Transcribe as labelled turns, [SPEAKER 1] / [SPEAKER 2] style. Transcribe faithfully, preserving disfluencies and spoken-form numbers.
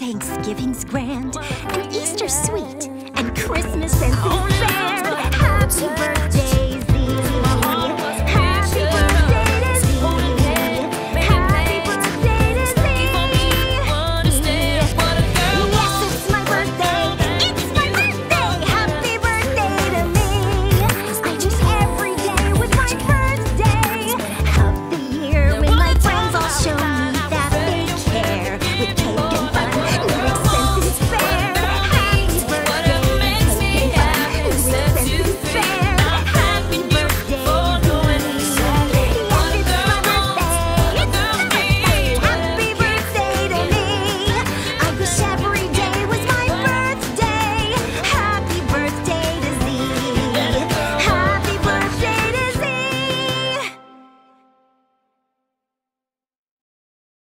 [SPEAKER 1] Thanksgiving's grand, and Easter's sweet, and Christmas and fair. Happy birthday.